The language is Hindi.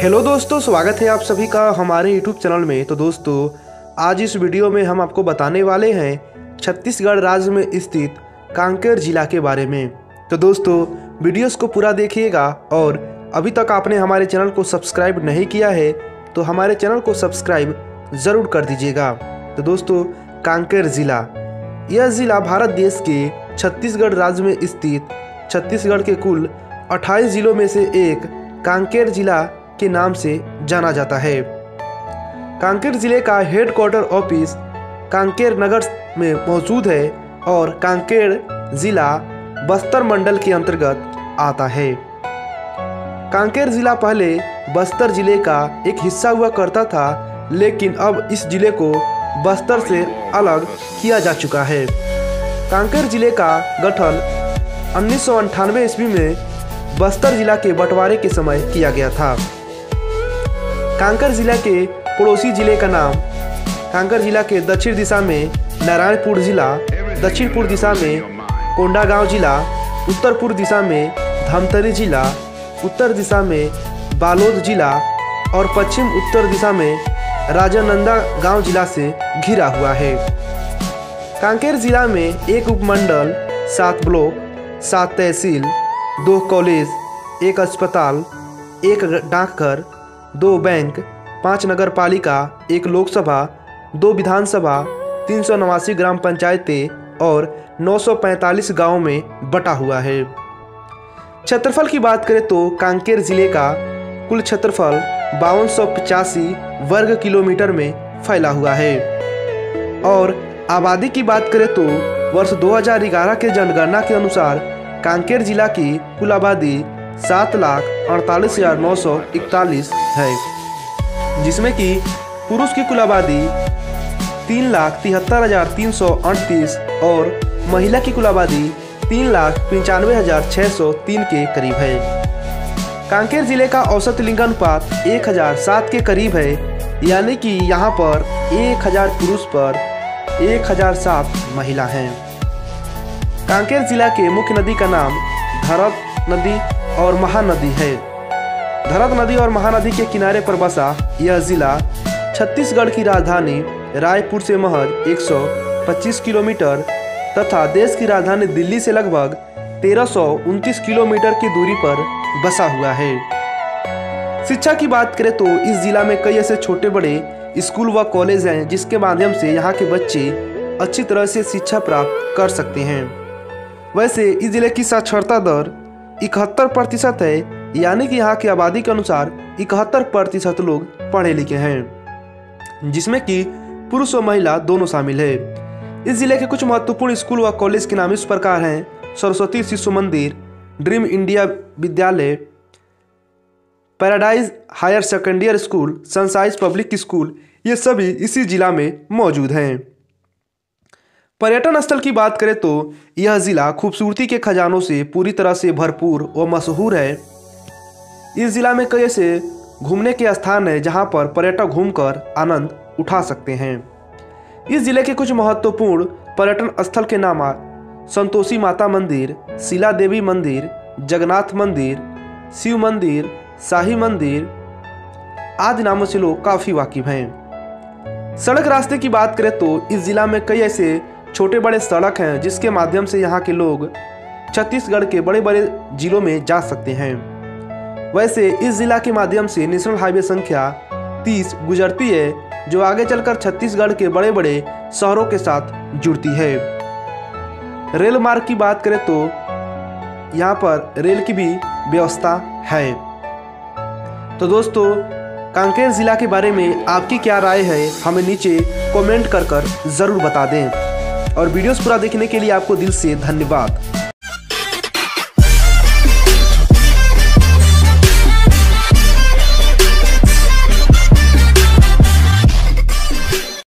हेलो दोस्तों, स्वागत है आप सभी का हमारे यूट्यूब चैनल में। तो दोस्तों, आज इस वीडियो में हम आपको बताने वाले हैं छत्तीसगढ़ राज्य में स्थित कांकेर जिला के बारे में। तो दोस्तों, वीडियोस को पूरा देखिएगा और अभी तक आपने हमारे चैनल को सब्सक्राइब नहीं किया है तो हमारे चैनल को सब्सक्राइब ज़रूर कर दीजिएगा। तो दोस्तों, कांकेर ज़िला, यह ज़िला भारत देश के छत्तीसगढ़ राज्य में स्थित छत्तीसगढ़ के कुल 28 जिलों में से एक कांकेर जिला के नाम से जाना जाता है। कांकेर जिले का हेडक्वार्टर ऑफिस कांकेर नगर में मौजूद है और कांकेर जिला बस्तर मंडल के अंतर्गत आता है। कांकेर जिला पहले बस्तर जिले का एक हिस्सा हुआ करता था, लेकिन अब इस जिले को बस्तर से अलग किया जा चुका है। कांकेर जिले का गठन 1998 ईस्वी में बस्तर जिला के बंटवारे के समय किया गया था। कांकेर जिला के पड़ोसी जिले का नाम कांकेर जिला के दक्षिण दिशा में नारायणपुर जिला, दक्षिण पूर्व दिशा में कोंडागांव जिला, उत्तर पूर्व दिशा में धमतरी जिला, उत्तर दिशा में बालोद जिला और पश्चिम उत्तर दिशा में राजनांदगांव जिला से घिरा हुआ है। कांकेर जिला में एक उपमंडल, 7 ब्लॉक, 7 तहसील, 2 कॉलेज, 1 अस्पताल, 1 डाकघर, 2 बैंक, 5 नगर पालिका, 1 लोकसभा, 2 विधानसभा, 389 ग्राम पंचायतें और 945 गांवों में बटा हुआ है। क्षेत्रफल की बात करें तो कांकेर जिले का कुल क्षेत्रफल 5285 वर्ग किलोमीटर में फैला हुआ है और आबादी की बात करें तो वर्ष 2011 के जनगणना के अनुसार कांकेर जिला की कुल आबादी 7,48,941 है, जिसमें कि पुरुष की कुल आबादी 3,73,338 और महिला की कुल आबादी 3,95,603 के करीब है। कांकेर जिले का औसत लिंगानुपात 1007 के करीब है, यानी कि यहाँ पर 1000 पुरुष पर 1007 महिला हैं। कांकेर जिला के मुख्य नदी का नाम धरत नदी और महानदी है। धरत नदी और महानदी के किनारे पर बसा यह जिला छत्तीसगढ़ की राजधानी रायपुर से महज 125 किलोमीटर तथा देश की राजधानी दिल्ली से लगभग 1329 किलोमीटर की दूरी पर बसा हुआ है। शिक्षा की बात करें तो इस जिला में कई ऐसे छोटे बड़े स्कूल व कॉलेज हैं जिसके माध्यम से यहाँ के बच्चे अच्छी तरह से शिक्षा प्राप्त कर सकते हैं। वैसे इस जिले की साक्षरता दर 71% है, यानी कि यहाँ की आबादी के अनुसार 71% लोग पढ़े लिखे हैं, जिसमें कि पुरुष और महिला दोनों शामिल है। इस जिले के कुछ महत्वपूर्ण स्कूल व कॉलेज के नाम इस प्रकार हैं: Saraswati Shishu Mandir, dream India Vidyalaya, paradise higher secondary school, sunrise public school, ये सभी इसी जिला में मौजूद हैं। पर्यटन स्थल की बात करें तो यह जिला खूबसूरती के खजानों से पूरी तरह से भरपूर व मशहूर है। इस जिला में कई ऐसे घूमने के स्थान हैं जहां पर पर्यटक घूमकर आनंद उठा सकते हैं। इस जिले के कुछ महत्वपूर्ण पर्यटन स्थल के नाम संतोषी माता मंदिर, शिला देवी मंदिर, जगन्नाथ मंदिर, शिव मंदिर, शाही मंदिर आदि नामों से लोग काफ़ी वाकिफ हैं। सड़क रास्ते की बात करें तो इस जिला में कई ऐसे छोटे बड़े सड़क हैं जिसके माध्यम से यहाँ के लोग छत्तीसगढ़ के बड़े बड़े जिलों में जा सकते हैं। वैसे इस जिला के माध्यम से नेशनल हाईवे संख्या 30 गुजरती है, जो आगे चलकर छत्तीसगढ़ के बड़े बड़े शहरों के साथ जुड़ती है। रेल मार्ग की बात करें तो यहाँ पर रेल की भी व्यवस्था है। तो दोस्तों, कांकेर जिला के बारे में आपकी क्या राय है, हमें नीचे कमेंट कर ज़रूर बता दें और वीडियोस पूरा देखने के लिए आपको दिल से धन्यवाद।